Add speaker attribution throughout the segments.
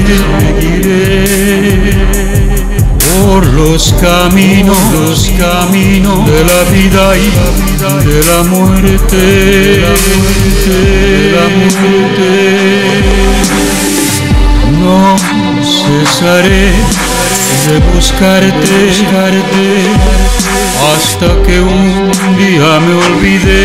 Speaker 1: por los caminos de la vida y de la muerte, No cesaré de buscarte hasta que un día me olvidé.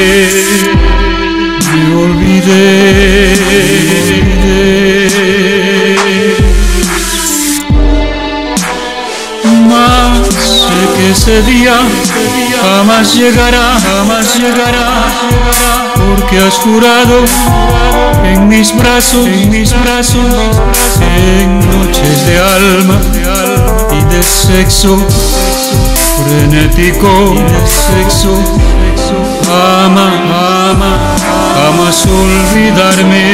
Speaker 1: Mas sé que ese día jamás llegará, porque has jurado en mis brazos, en noches de alma y de sexo frenético, jamás olvidarme,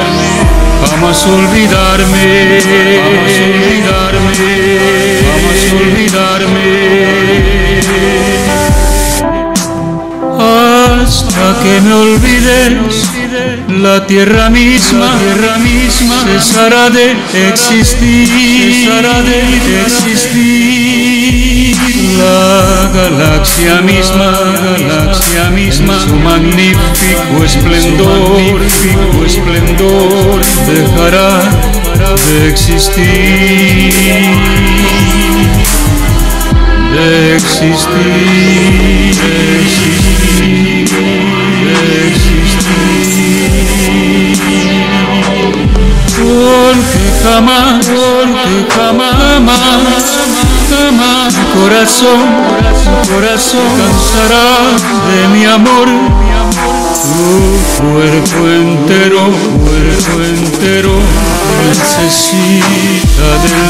Speaker 1: hasta que me olvides. La tierra misma cesará de existir. La galaxia misma, su magnífico esplendor, dejará de existir. Porque jamás corazón cansará de mi amor. Tu cuerpo entero necesita del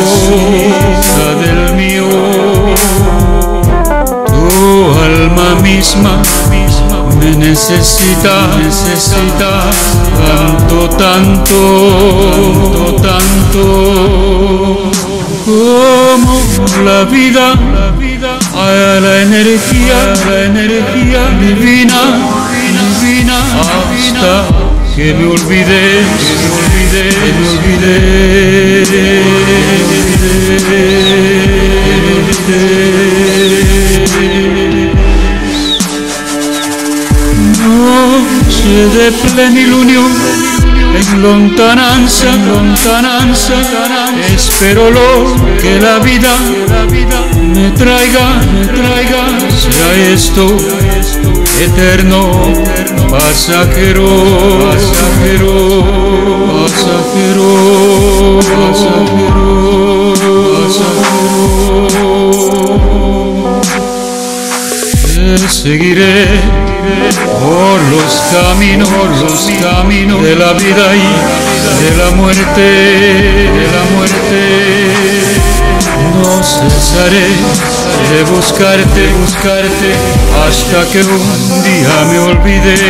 Speaker 1: mío. Tu alma misma me necesita tanto como la vida a la energía divina, hasta que me olvidé. Noche de plenilunio, en lontananza, espero lo que la vida me traiga, sea esto eterno, pasajero. Te seguiré por los caminos de la vida y de la muerte. No cesaré de buscarte hasta que un día me olvidé.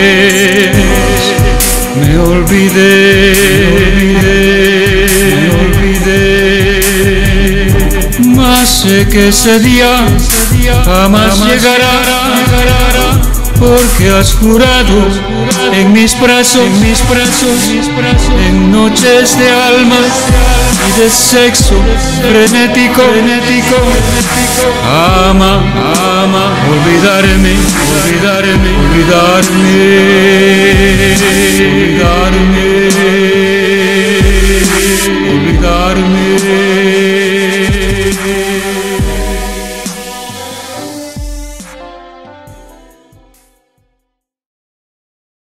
Speaker 1: Mas sé que ese día jamás llegará, porque has jurado en mis brazos, en noches de alma y de sexo frenético, ama olvidarme.